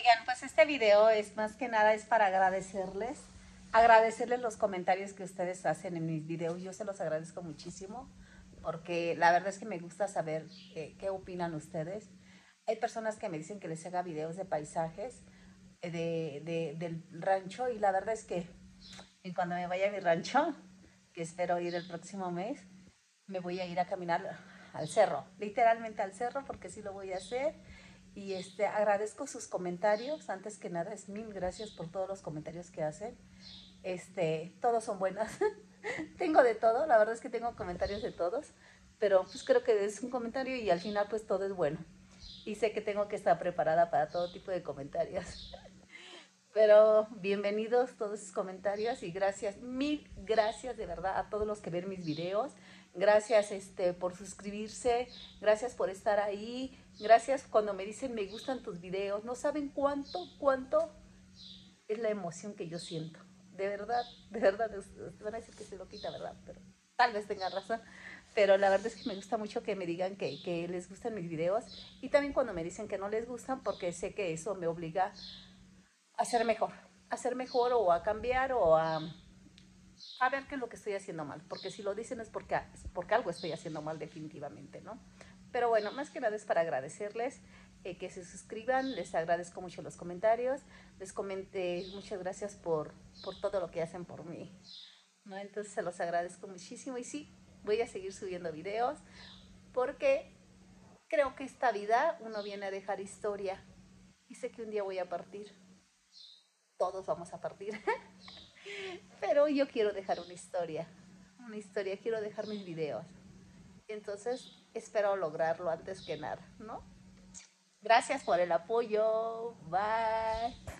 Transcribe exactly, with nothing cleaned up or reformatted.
Oigan, pues este video es más que nada es para agradecerles, agradecerles los comentarios que ustedes hacen en mis videos. Yo se los agradezco muchísimo porque la verdad es que me gusta saber eh, qué opinan ustedes. Hay personas que me dicen que les haga videos de paisajes eh, de, de- del rancho y la verdad es que en cuando me vaya a mi rancho, que espero ir el próximo mes, me voy a ir a caminar al cerro, literalmente al cerro, porque sí lo voy a hacer. Y este, agradezco sus comentarios. Antes que nada, es mil gracias por todos los comentarios que hacen. Este, todos son buenos. Tengo de todo, la verdad es que tengo comentarios de todos, pero pues creo que es un comentario y al final pues todo es bueno. Y sé que tengo que estar preparada para todo tipo de comentarios. Pero bienvenidos todos sus comentarios y gracias, mil gracias de verdad a todos los que ven mis videos. Gracias este, por suscribirse, gracias por estar ahí, gracias cuando me dicen me gustan tus videos. No saben cuánto, cuánto es la emoción que yo siento. De verdad, de verdad, ustedes van a decir que se lo quita, ¿verdad? Pero tal vez tengan razón. Pero la verdad es que me gusta mucho que me digan que, que les gustan mis videos y también cuando me dicen que no les gustan porque sé que eso me obliga a ser mejor, a ser mejor o a cambiar o a, a ver qué es lo que estoy haciendo mal, porque si lo dicen es porque, porque algo estoy haciendo mal definitivamente, ¿no? Pero bueno, más que nada es para agradecerles eh, que se suscriban, les agradezco mucho los comentarios, les comenté muchas gracias por, por todo lo que hacen por mí, ¿no? Entonces se los agradezco muchísimo y sí, voy a seguir subiendo videos porque creo que esta vida uno viene a dejar historia y sé que un día voy a partir, todos vamos a partir. Pero yo quiero dejar una historia, una historia, quiero dejar mis videos. Entonces, espero lograrlo antes que nada, ¿no? Gracias por el apoyo. Bye.